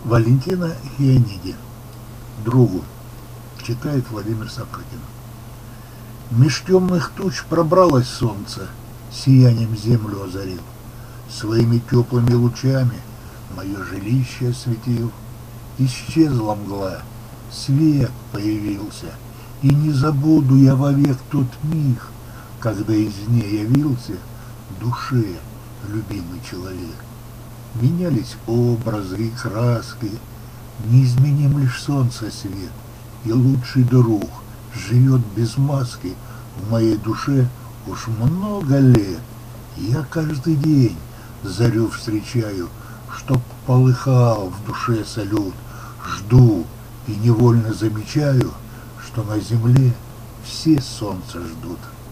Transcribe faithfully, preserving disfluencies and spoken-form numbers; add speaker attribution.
Speaker 1: Валентина Хиониди. Другу. Читает Владимир Сапрыкин. Меж темных туч пробралось солнце, сиянием землю озарил. Своими теплыми лучами мое жилище осветил. Исчезла мгла, свет появился, и не забуду я вовек тот миг, когда из ней явился душе любимый человек. Менялись образы и краски, неизменим лишь солнце свет, и лучший друг живет без маски в моей душе уж много лет. Я каждый день зарю встречаю, чтоб полыхал в душе салют, жду и невольно замечаю, что на земле все солнца ждут.